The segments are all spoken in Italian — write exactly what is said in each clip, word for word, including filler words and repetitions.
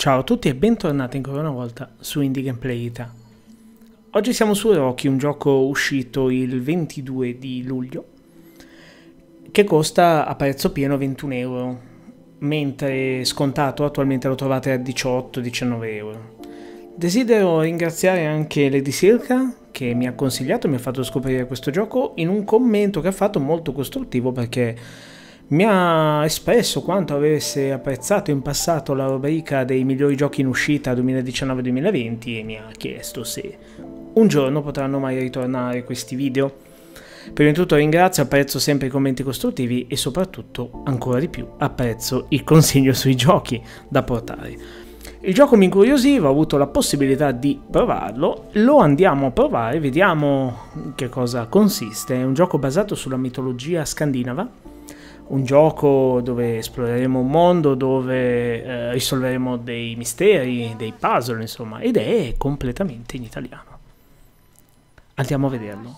Ciao a tutti e bentornati ancora una volta su Indie Gameplay Ita. Oggi siamo su Rocky, un gioco uscito il ventidue di luglio che costa a prezzo pieno ventuno euro, mentre scontato attualmente lo trovate a diciotto diciannove euro. Desidero ringraziare anche Lady Silka che mi ha consigliato e mi ha fatto scoprire questo gioco in un commento che ha fatto molto costruttivo, perché mi ha espresso quanto avesse apprezzato in passato la rubrica dei migliori giochi in uscita duemiladiciannove duemilaventi e mi ha chiesto se un giorno potranno mai ritornare questi video. Prima di tutto ringrazio, apprezzo sempre i commenti costruttivi e soprattutto, ancora di più, apprezzo il consiglio sui giochi da portare. Il gioco mi incuriosiva, ho avuto la possibilità di provarlo, lo andiamo a provare, vediamo che cosa consiste. È un gioco basato sulla mitologia scandinava, un gioco dove esploreremo un mondo, dove eh, risolveremo dei misteri, dei puzzle, insomma, ed è completamente in italiano. Andiamo a vederlo.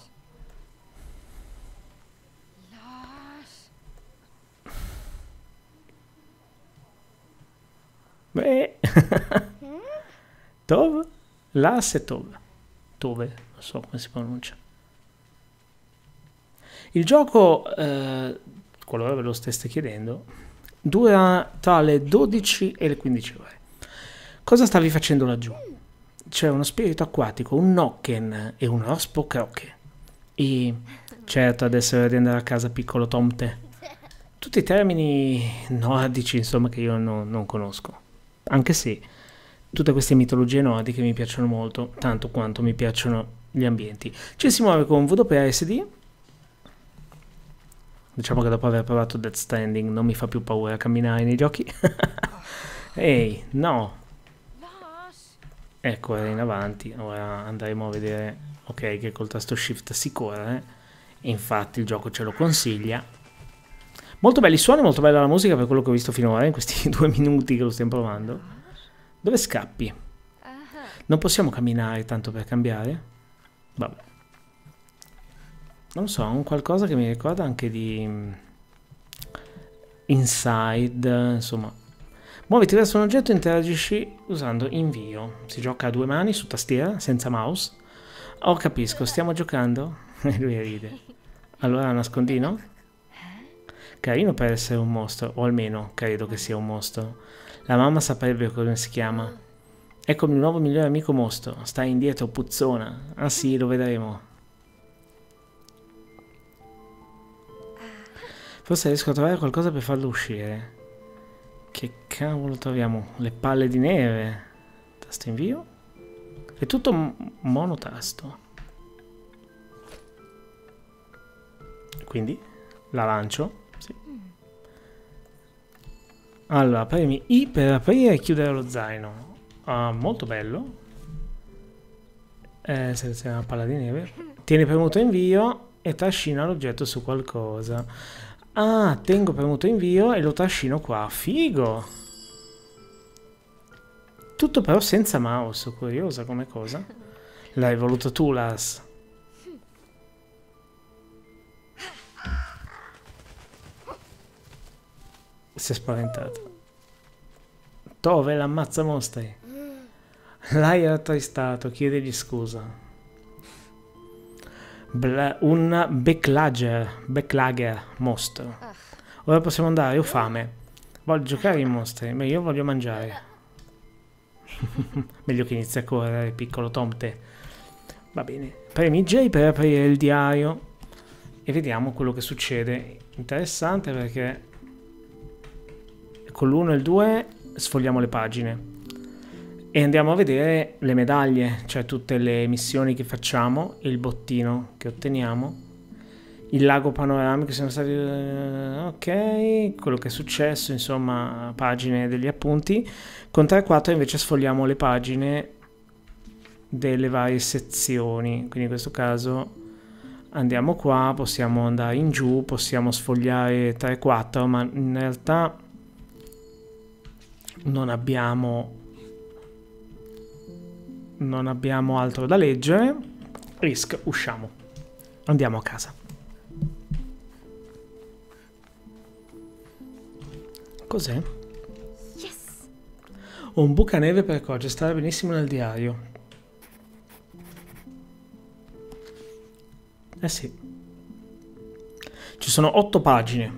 Beh, Tove? Las e Tove. Tove, non so come si pronuncia. Il gioco, eh, qualora ve lo steste chiedendo, dura tra le dodici e le quindici ore. Cosa stavi facendo laggiù? C'è uno spirito acquatico, un Nokken e un rospo croche. E certo adesso è di andare a casa piccolo Tomte. Tutti i termini nordici, insomma, che io no, non conosco. Anche se tutte queste mitologie nordiche mi piacciono molto, tanto quanto mi piacciono gli ambienti. Ci si muove con W A S D. Diciamo che dopo aver provato Death Stranding non mi fa più paura camminare nei giochi. Ehi, no. Ecco, era in avanti. Ora andremo a vedere. Ok, che col tasto Shift si corre. E infatti il gioco ce lo consiglia. Molto belli i suoni, molto bella la musica per quello che ho visto finora in questi due minuti che lo stiamo provando. Dove scappi? Non possiamo camminare tanto per cambiare? Vabbè. Non so, un qualcosa che mi ricorda anche di Inside, insomma. Muoviti verso un oggetto e interagisci usando invio. Si gioca a due mani su tastiera, senza mouse. Oh, capisco, stiamo giocando? E lui ride. Allora nascondino? Carino per essere un mostro, o almeno credo che sia un mostro. La mamma saprebbe come si chiama. Eccomi il nuovo migliore amico mostro. Stai indietro, puzzona. Ah sì, lo vedremo. Forse riesco a trovare qualcosa per farlo uscire. Che cavolo troviamo? Le palle di neve. Tasto invio. È tutto monotasto. Quindi la lancio. Sì. Allora, premi I per aprire e chiudere lo zaino. Ah, molto bello. Eh, seleziona la palla di neve. Tieni premuto invio e trascina l'oggetto su qualcosa. Ah, tengo premuto invio e lo trascino qua. Figo! Tutto però senza mouse, curiosa come cosa. L'hai voluto tu, Lars. Si è spaventato. Tove l'ammazza mostri. L'hai rattristato, chiedegli scusa. Bla un backlager, backlager mostro. Ora possiamo andare, ho fame. Voglio giocare ai mostri, ma io voglio mangiare. Meglio che inizi a correre, piccolo Tomte. Va bene. Premi J per aprire il diario e vediamo quello che succede. Interessante perché con l'uno e il due sfogliamo le pagine e andiamo a vedere le medaglie, cioè tutte le missioni che facciamo, il bottino che otteniamo, il lago panoramico, siamo stati ok, quello che è successo, insomma, pagine degli appunti. Con tre quattro invece sfogliamo le pagine delle varie sezioni, quindi in questo caso andiamo qua, possiamo andare in giù, possiamo sfogliare tre quattro, ma in realtà non abbiamo non abbiamo altro da leggere. Risk, usciamo, andiamo a casa. Cos'è? Ho un bucaneve per Coge, stare benissimo nel diario. Eh sì. Ci sono otto pagine.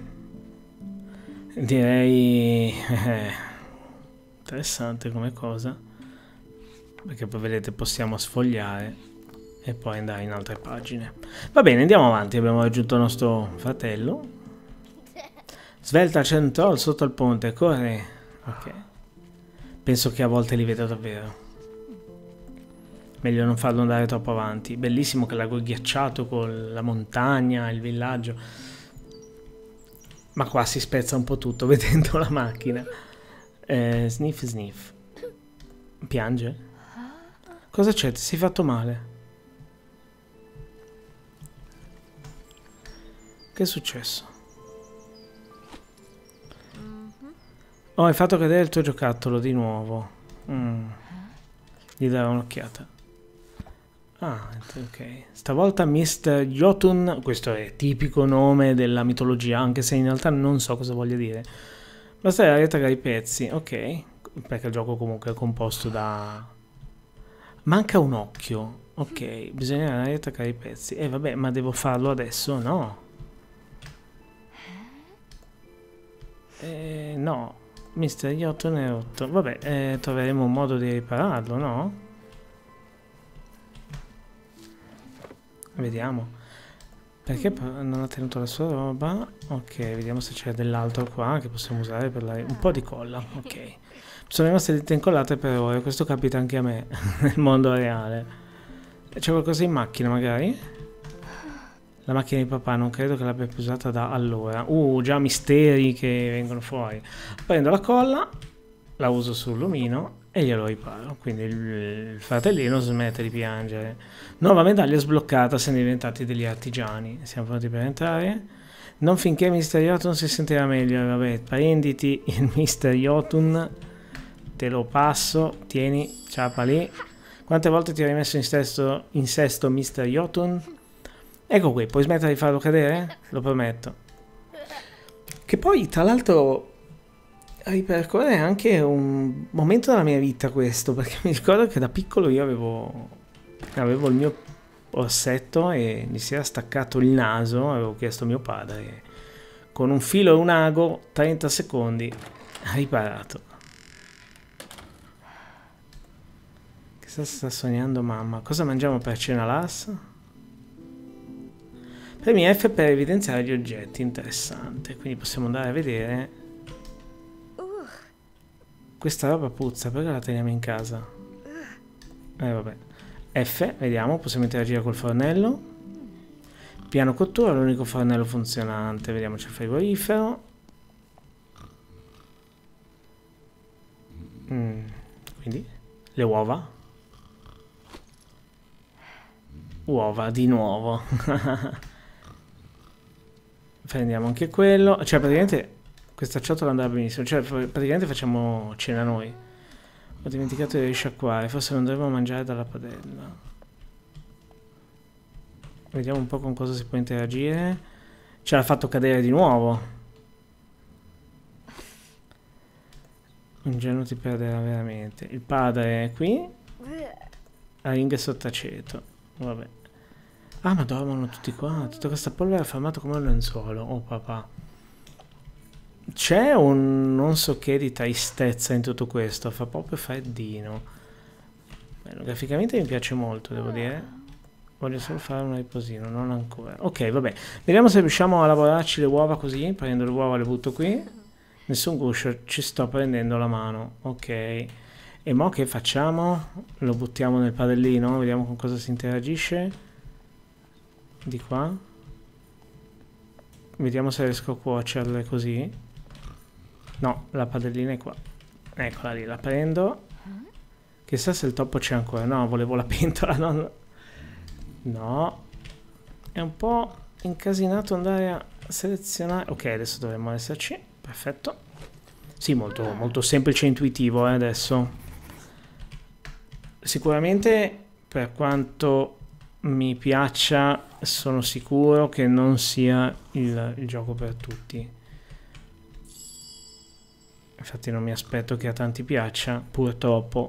Direi... Eh, interessante come cosa. Perché poi vedete possiamo sfogliare e poi andare in altre pagine. Va bene, andiamo avanti. Abbiamo raggiunto il nostro fratello. Svelta Central sotto il ponte, corre. Ok. Penso che a volte li vedo davvero. Meglio non farlo andare troppo avanti. Bellissimo che lago ghiacciato con la montagna, il villaggio. Ma qua si spezza un po' tutto vedendo la macchina. Eh, sniff sniff. Piange? Cosa c'è? Ti sei fatto male? Che è successo? Oh, hai fatto cadere il tuo giocattolo di nuovo. Mm. Gli darò un'occhiata. Ah, ok. Stavolta mister Jotun, questo è tipico nome della mitologia, anche se in realtà non so cosa voglia dire. Basta ritagliare i pezzi, ok. Perché il gioco comunque è composto da... Manca un occhio. Ok, bisogna ritagliare i pezzi. E eh, vabbè, ma devo farlo adesso? No. Eh, no. mister Jotun è rotto. Vabbè, eh, troveremo un modo di ripararlo, no? Vediamo. Perché non ha tenuto la sua roba? Ok, vediamo se c'è dell'altro qua che possiamo usare per la... un po' di colla. Ok. Sono rimaste dita incollate per ore. Questo capita anche a me nel mondo reale. C'è qualcosa in macchina magari? La macchina di papà non credo che l'abbia più usata da allora. Uh, già misteri che vengono fuori. Prendo la colla, la uso sul lumino e glielo riparo. Quindi il, il fratellino smette di piangere. Nuova medaglia sbloccata, siamo diventati degli artigiani. Siamo pronti per entrare. Non finché mister Jotun si sentirà meglio. Vabbè, prenditi il mister Jotun. Te lo passo. Tieni, ciapa lì. Quante volte ti ho rimesso in sesto, in sesto mister Jotun? Ecco qui, puoi smettere di farlo cadere? Lo prometto. Che poi, tra l'altro, ripercorre anche un momento della mia vita questo, perché mi ricordo che da piccolo io avevo, avevo il mio orsetto e mi si era staccato il naso, avevo chiesto a mio padre, con un filo e un ago, trenta secondi, ha riparato. Che sta sognando mamma? Cosa mangiamo per cena, Lars? Premi F per evidenziare gli oggetti, interessante, quindi possiamo andare a vedere. Questa roba puzza, perché la teniamo in casa? Eh vabbè. F, vediamo, possiamo interagire col fornello. Piano cottura, l'unico fornello funzionante, vediamo c'è il frigorifero. Mm, quindi, le uova. Uova, di nuovo. Prendiamo anche quello. Cioè, praticamente questa ciotola andrà benissimo. Cioè, praticamente facciamo cena noi. Ho dimenticato di risciacquare. Forse non dovremmo mangiare dalla padella. Vediamo un po' con cosa si può interagire. Ce l'ha fatto cadere di nuovo. Ingenuo ti perderà veramente. Il padre è qui. La ringa è sottaceto. Vabbè. Ah, ma dormono tutti qua. Tutta questa polvere è fermata come un lenzuolo. Oh papà. C'è un non so che di tristezza in tutto questo. Fa proprio freddino. Bello, graficamente mi piace molto, devo dire. Voglio solo fare un riposino, non ancora. Ok, vabbè. Vediamo se riusciamo a lavorarci le uova così. Prendo le uova, le butto qui. Nessun guscio, ci sto prendendo la mano. Ok. E mo' che facciamo? Lo buttiamo nel padellino. Vediamo con cosa si interagisce. Di qua. Vediamo se riesco a cuocerle così. No, la padellina è qua. Eccola lì, la prendo. Chissà se il topo c'è ancora. No, volevo la pentola. No, no. È un po' incasinato andare a selezionare. Ok, adesso dovremmo esserci. Perfetto. Sì, molto, molto semplice e intuitivo eh, adesso. Sicuramente, per quanto mi piaccia, sono sicuro che non sia il, il gioco per tutti. Infatti non mi aspetto che a tanti piaccia, purtroppo.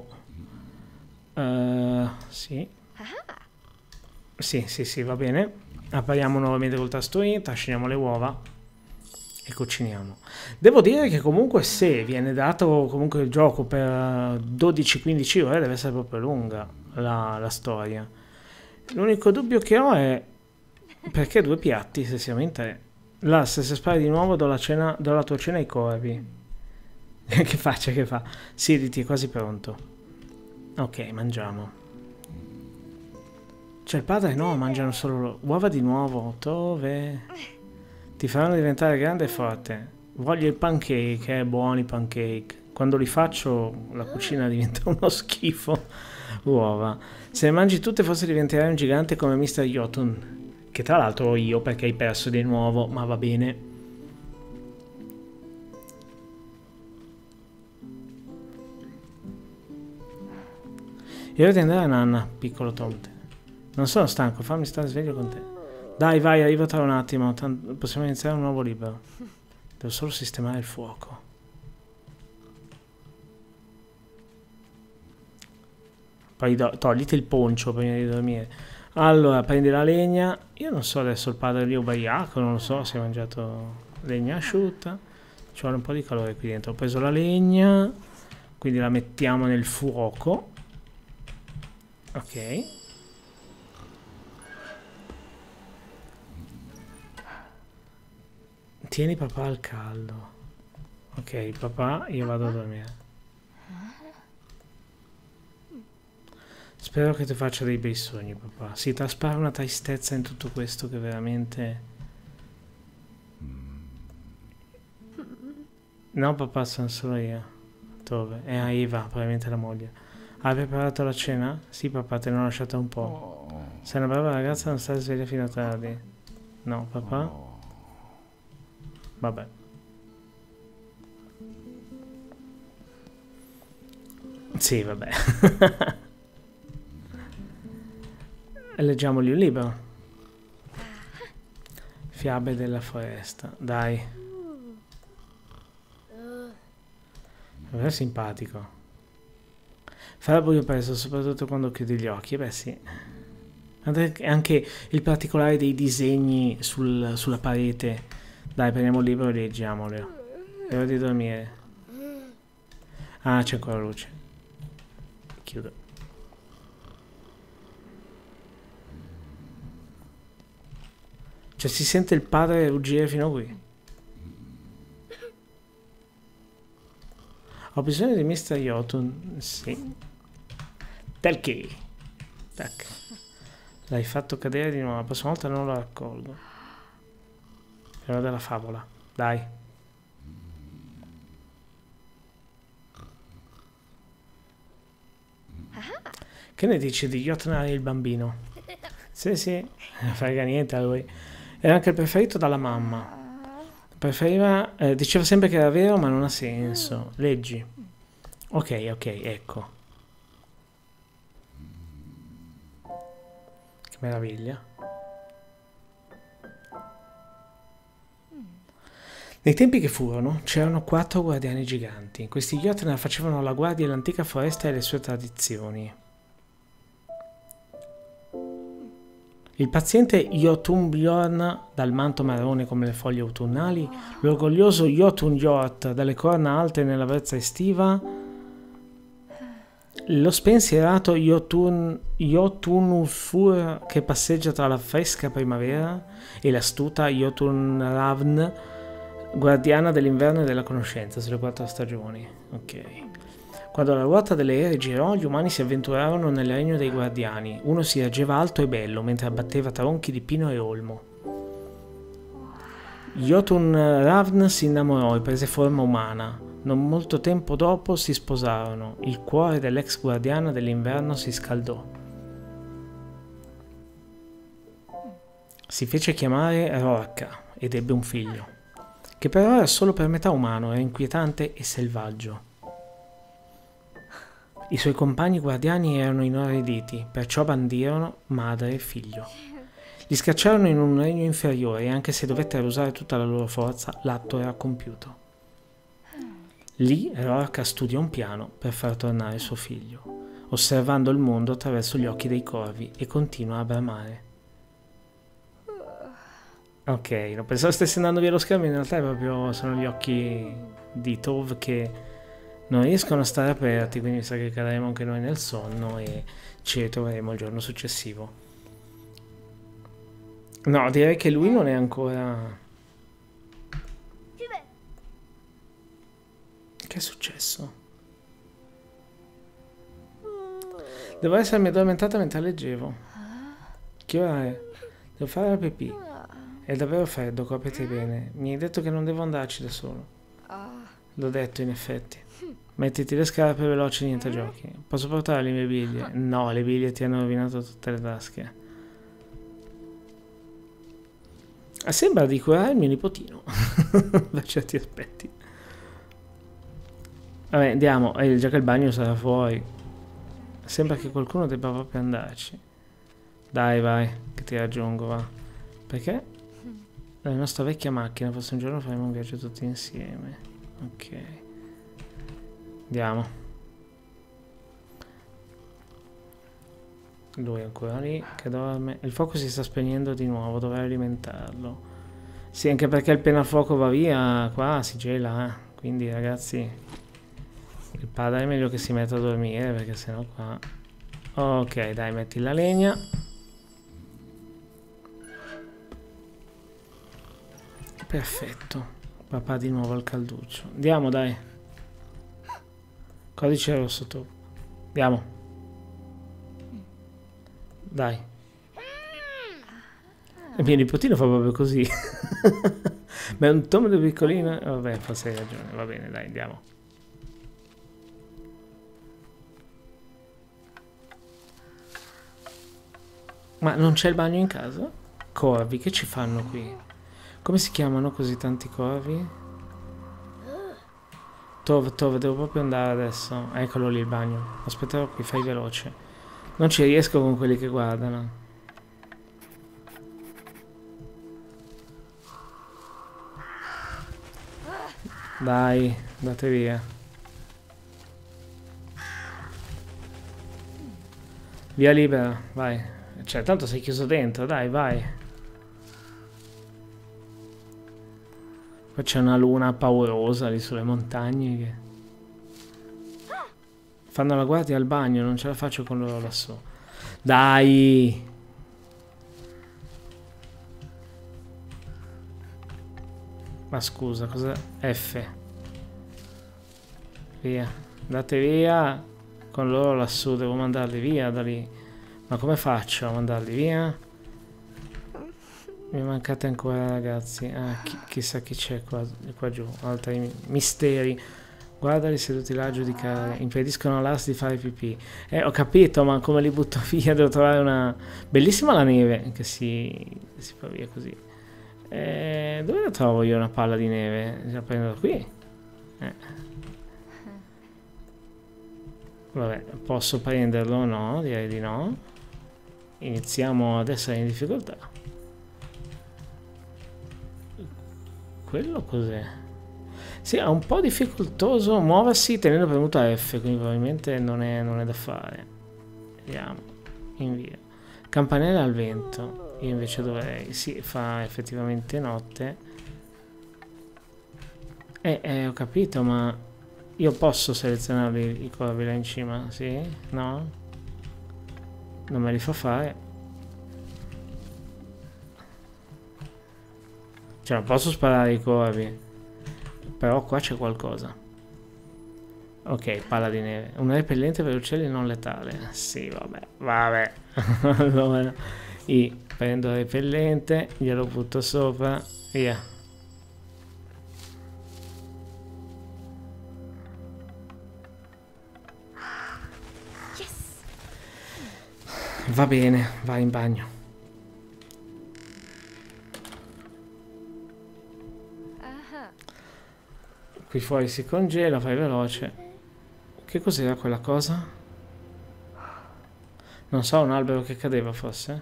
Uh, sì. Sì, sì, sì, va bene. Apriamo nuovamente col tasto I, trasciniamo le uova e cuciniamo. Devo dire che comunque se viene dato comunque il gioco per dodici quindici ore deve essere proprio lunga la, la storia. L'unico dubbio che ho è perché due piatti se siamo in tre. Là, se si spara di nuovo do la, cena, do la tua cena ai corvi. Che faccia che fa? Siediti, è quasi pronto. Ok, mangiamo. Cioè il padre no, mangiano solo uova di nuovo. Dove? Ti faranno diventare grande e forte. Voglio il pancake, eh, buoni pancake. Quando li faccio la cucina diventa uno schifo. Uova. Se le mangi tutte forse diventerai un gigante come mister Jotun. Che tra l'altro ho io perché hai perso di nuovo, ma va bene. Io devo andare a nanna, piccolo Tomte. Non sono stanco, fammi stare sveglio con te. Dai, vai, arrivo tra un attimo. Possiamo iniziare un nuovo libro. Devo solo sistemare il fuoco. Poi do togliti il poncio prima di dormire. Allora, prendi la legna. Io non so adesso il padre lì ubriaco, non lo so se ha mangiato legna asciutta. Ci vuole un po' di calore qui dentro. Ho preso la legna, quindi la mettiamo nel fuoco. Ok. Tieni papà al caldo. Ok, papà, io vado a dormire. Spero che ti faccia dei bei sogni, papà. Si traspara una tristezza in tutto questo che veramente... No, papà, sono solo io. Dove? È a Eva, probabilmente la moglie. Hai preparato la cena? Sì, papà, te ne ho lasciata un po'. Sei una brava ragazza, non stai sveglia fino a tardi. No, papà? Vabbè. Sì, vabbè. Leggiamogli un libro. Fiabe della foresta. Dai. È simpatico. Farà buio presto, soprattutto quando chiudi gli occhi. Beh sì. Anche il particolare dei disegni sul, sulla parete. Dai, prendiamo il libro e leggiamolo. È ora di dormire. Ah, c'è ancora luce. Chiudo. Cioè si sente il padre ruggire fino a qui. Ho bisogno di mister Jotun. Sì. Perché? Tac. L'hai fatto cadere di nuovo. La prossima volta non lo raccolgo. È ora della favola. Dai. Che ne dici di Jotun e il bambino? Sì, sì. Non frega niente a lui. Era anche il preferito dalla mamma. Preferiva, eh, diceva sempre che era vero, ma non ha senso. Leggi. Ok, ok, ecco. Che meraviglia. Nei tempi che furono, c'erano quattro guardiani giganti. Questi Jotun facevano la guardia all'antica foresta e le sue tradizioni. Il paziente Jotunbjorn dal manto marrone come le foglie autunnali, l'orgoglioso Jotunjort dalle corna alte nella brezza estiva, lo spensierato Jotun, Jotunulfur che passeggia tra la fresca primavera e l'astuta Jotunravn, guardiana dell'inverno e della conoscenza sulle quattro stagioni. Ok. Quando la ruota delle ere girò, gli umani si avventurarono nel regno dei guardiani. Uno si ergeva alto e bello, mentre abbatteva tronchi di pino e olmo. Jotunravn si innamorò e prese forma umana. Non molto tempo dopo si sposarono. Il cuore dell'ex guardiana dell'inverno si scaldò. Si fece chiamare Rorka ed ebbe un figlio, che però era solo per metà umano, era inquietante e selvaggio. I suoi compagni guardiani erano inorriditi, perciò bandirono madre e figlio. Li scacciarono in un regno inferiore e anche se dovettero usare tutta la loro forza, l'atto era compiuto. Lì Rorke studia un piano per far tornare suo figlio, osservando il mondo attraverso gli occhi dei corvi, e continua a bramare. Ok, non pensavo stesse andando via lo schermo, in realtà è proprio sono gli occhi di Tove che non riescono a stare aperti, quindi mi sa che cadremo anche noi nel sonno e ci ritroveremo il giorno successivo. No, direi che lui non è ancora... Che è successo? Devo essermi addormentata mentre leggevo. Che ora è? Devo fare la pipì. È davvero freddo, copriti bene. Mi hai detto che non devo andarci da solo. L'ho detto, in effetti. Mettiti le scarpe veloci, niente giochi. Posso portare le mie biglie? No, le biglie ti hanno rovinato tutte le tasche. Sembra di curare il mio nipotino. Per certi aspetti. Vabbè, andiamo. Eh, già che il bagno sarà fuori. Sembra che qualcuno debba proprio andarci. Dai, vai, che ti raggiungo, va. Perché? La nostra vecchia macchina, forse un giorno faremo un viaggio tutti insieme. Ok. Andiamo. Lui è ancora lì, che dorme. Il fuoco si sta spegnendo di nuovo, dovrei alimentarlo. Sì, anche perché appena il fuoco va via, qua si gela, eh. Quindi, ragazzi, il padre è meglio che si metta a dormire, perché sennò qua... Ok, dai, metti la legna. Perfetto. Papà di nuovo al calduccio. Andiamo, dai. Codice rosso tu. Andiamo. Dai. Il mio nipotino fa proprio così. Ma è un tomo piccolino. Vabbè, forse hai ragione. Va bene, dai, andiamo. Ma non c'è il bagno in casa? Corvi, che ci fanno qui? Come si chiamano così tanti corvi? Tove, Tove, devo proprio andare adesso. Eccolo lì il bagno. Aspetterò qui, fai veloce. Non ci riesco con quelli che guardano. Dai, andate via. Via libera, vai. Cioè, tanto sei chiuso dentro, dai, vai. Poi c'è una luna paurosa lì sulle montagne che... Fanno la guardia al bagno, non ce la faccio con loro lassù. Dai! Ma scusa, cosa... F. Via. Andate via. Con loro lassù, devo mandarli via da lì. Ma come faccio a mandarli via? Mi mancate ancora, ragazzi. Ah, chi, chissà chi c'è qua, qua giù. Altri misteri. Guardali seduti là a giudicare. Impediscono a Lars di fare pipì. Eh, ho capito, ma come li butto via? Devo trovare una... Bellissima la neve, che si, si fa via così. Eh, dove la trovo io una palla di neve? La prendo da qui? Eh. Vabbè, posso prenderlo? No, direi di no. Iniziamo ad essere in difficoltà. Quello cos'è? Sì, è un po' difficoltoso muoversi tenendo premuta F, quindi probabilmente non è, non è da fare. Vediamo, invia. Campanella al vento. Io invece dovrei... Sì, fa effettivamente notte. Eh, eh, ho capito, ma... Io posso selezionare i corvi là in cima? Sì? No? Non me li fa fare. Cioè, non posso sparare i corvi. Però qua c'è qualcosa. Ok, palla di neve. Un repellente per uccelli non letale. Sì, vabbè. Vabbè. Allora, io prendo il repellente, glielo butto sopra, via. Va bene, vai in bagno. Qui fuori si congela, fai veloce. Che cos'era quella cosa? Non so, un albero che cadeva forse?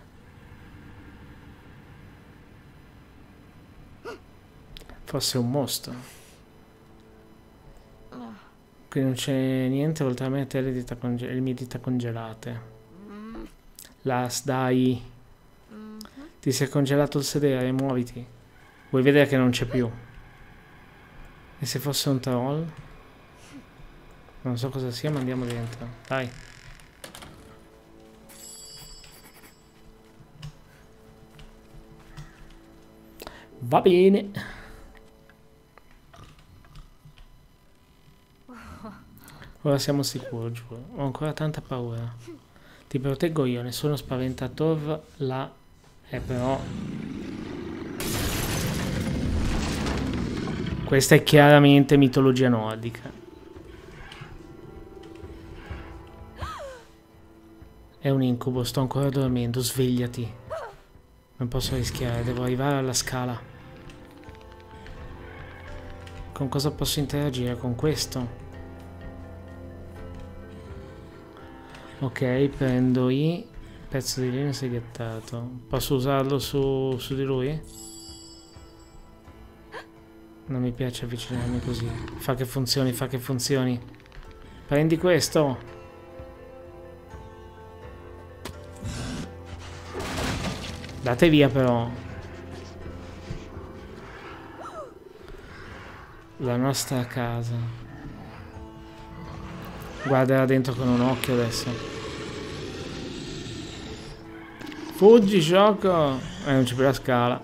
Forse un mostro. Qui non c'è niente oltre a me e te le, dita conge- le mie dita congelate. Las, dai. Ti sei congelato il sedere, muoviti. Vuoi vedere che non c'è più? E se fosse un troll? Non so cosa sia, ma andiamo dentro. Dai. Va bene. Ora siamo sicuri, giuro. Ho ancora tanta paura. Ti proteggo io, nessuno spaventator là. Eh però... Questa è chiaramente mitologia nordica. È un incubo, sto ancora dormendo, svegliati. Non posso rischiare, devo arrivare alla scala. Con cosa posso interagire? Con questo? Ok, prendo i... Pezzo di legno seghettato. Posso usarlo su, su di lui? Non mi piace avvicinarmi così. Fa che funzioni, fa che funzioni. Prendi questo. Date via però. La nostra casa. Guarderà dentro con un occhio adesso. Fuggi, gioco! Eh, non c'è più la scala.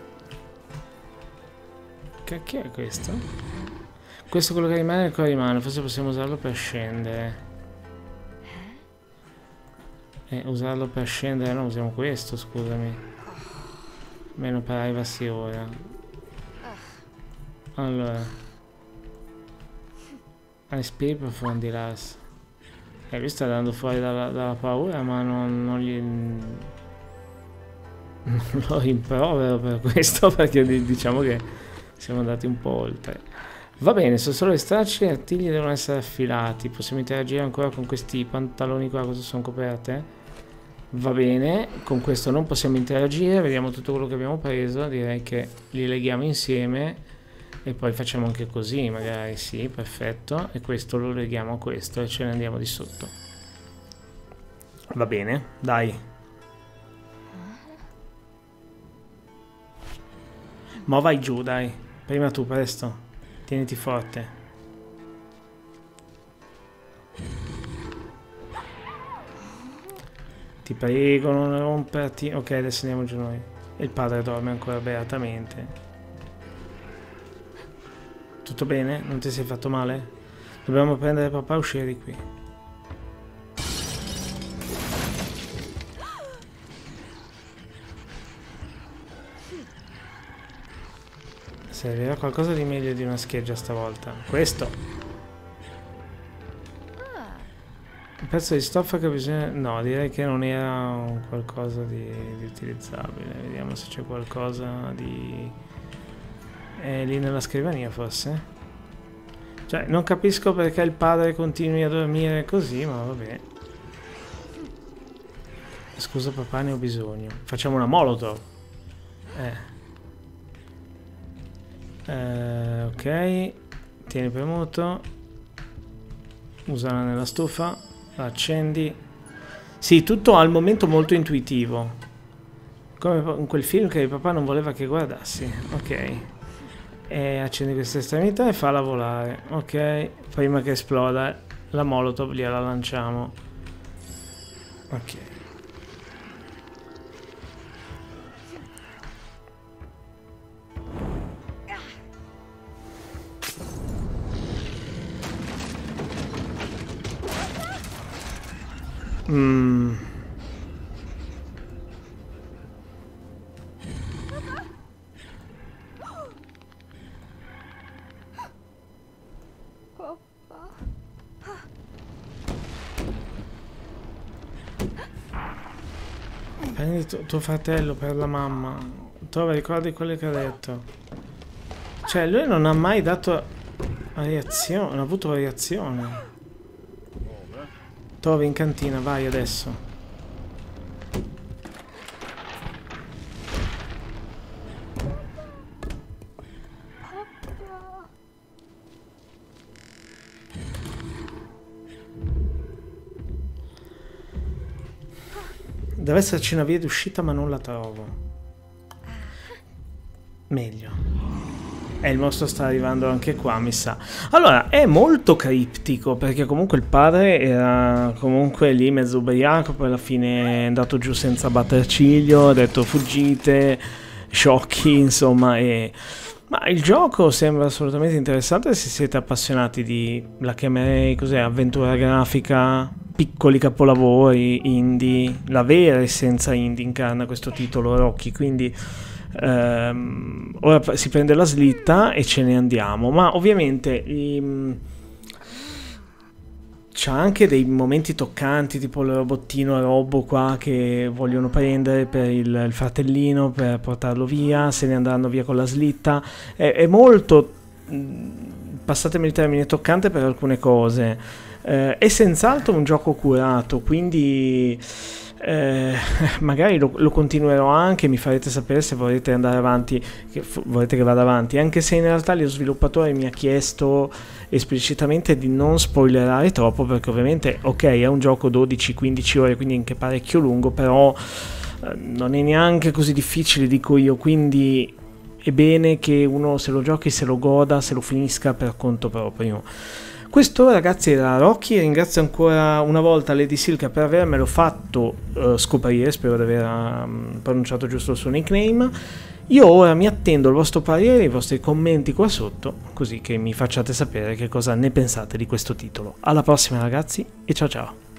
Che, che è questo? Questo è quello che rimane, ancora rimane. Forse possiamo usarlo per scendere. Eh, usarlo per scendere, no, usiamo questo, scusami. Meno privacy ora. Allora. Respiri profondi, Lars. Eh, lui sta andando fuori dalla, dalla paura, ma non, non gli... Non lo rimprovero per questo, perché diciamo che siamo andati un po' oltre. Va bene, sono solo le stracce, gli artigli devono essere affilati. Possiamo interagire ancora con questi pantaloni qua, cosa sono coperte? Va bene, con questo non possiamo interagire, vediamo tutto quello che abbiamo preso, direi che li leghiamo insieme e poi facciamo anche così, magari, sì, perfetto, e questo lo leghiamo a questo e ce ne andiamo di sotto. Va bene, dai. Ma vai giù, dai. Prima tu, presto. Tieniti forte. Ti prego, non romperti. Ok, adesso andiamo giù noi. E il padre dorme ancora beatamente. Tutto bene? Non ti sei fatto male? Dobbiamo prendere papà e uscire di qui. Servirà qualcosa di meglio di una scheggia stavolta. Questo. Un pezzo di stoffa che bisogna... No, direi che non era un qualcosa di, di utilizzabile. Vediamo se c'è qualcosa di... È lì nella scrivania forse? Cioè, non capisco perché il padre continui a dormire così, ma vabbè. Scusa papà, ne ho bisogno. Facciamo una molotov. Eh. Eh, ok, tieni premuto, usala nella stufa, la accendi. Sì, tutto al momento molto intuitivo, come in quel film che papà non voleva che guardassi. Ok, e accendi questa estremità e falla volare. Ok, prima che esploda la molotov gliela lanciamo. Ok. Mm. Prendi tu, tuo fratello per la mamma. Trova, ricordi quello che ha detto. Cioè, lui non ha mai dato reazione, non ha avuto reazione. Trovi in cantina, vai adesso. Deve esserci una via d'uscita ma non la trovo. Meglio. E il mostro sta arrivando anche qua, mi sa. Allora, è molto criptico, perché comunque il padre era comunque lì mezzo ubriaco, poi alla fine è andato giù senza batter ciglio, ha detto fuggite, sciocchi, insomma, e... Ma il gioco sembra assolutamente interessante se siete appassionati di, la chiamerei cos'è, avventura grafica, piccoli capolavori, indie, la vera essenza indie incarna questo titolo Rocky, quindi ehm, ora si prende la slitta e ce ne andiamo, ma ovviamente ehm, c'ha anche dei momenti toccanti, tipo il robottino robo qua che vogliono prendere per il, il fratellino per portarlo via, se ne andranno via con la slitta. È, è molto, passatemi il termine, toccante per alcune cose. Eh, è senz'altro un gioco curato, quindi eh, magari lo, lo continuerò anche, mi farete sapere se volete andare avanti, che f- volete che vada avanti, anche se in realtà lo sviluppatore mi ha chiesto esplicitamente di non spoilerare troppo, perché ovviamente ok è un gioco dodici quindici ore, quindi anche parecchio lungo, però eh, non è neanche così difficile, dico io, quindi è bene che uno se lo giochi, se lo goda, se lo finisca per conto proprio. Questo ragazzi era Rocky, ringrazio ancora una volta Lady Silka per avermelo fatto uh, scoprire, spero di aver um, pronunciato giusto il suo nickname. Io ora mi attendo il vostro parere, i vostri commenti qua sotto, così che mi facciate sapere che cosa ne pensate di questo titolo. Alla prossima ragazzi e ciao ciao!